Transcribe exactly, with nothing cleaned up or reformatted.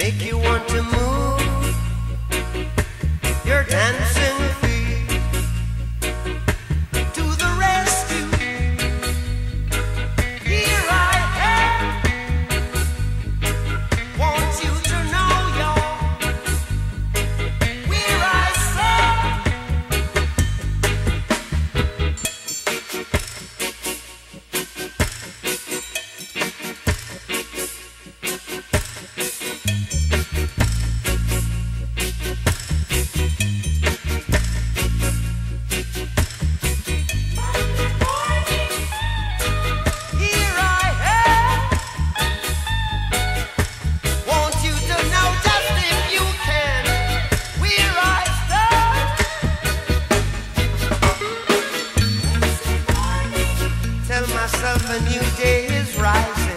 make you want to move your dancing feet to the rescue. Here I am, want you to know you're where I stand. Here I am, want you to know just if you can where I stand. Tell myself a new day is rising.